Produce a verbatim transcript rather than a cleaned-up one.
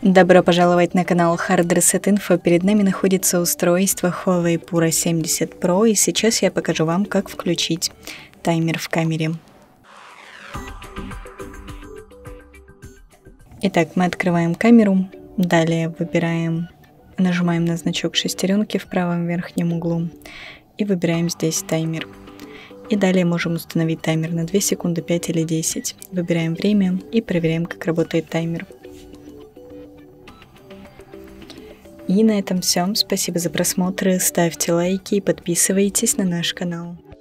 Добро пожаловать на канал Hard Reset Info. Перед нами находится устройство Huawei Pura семьдесят про, и сейчас я покажу вам, как включить таймер в камере. Итак, мы открываем камеру, далее выбираем, нажимаем на значок шестеренки в правом верхнем углу и выбираем здесь таймер. И далее можем установить таймер на две секунды, пять или десять. Выбираем время и проверяем, как работает таймер. И на этом все. Спасибо за просмотр. Ставьте лайки и подписывайтесь на наш канал.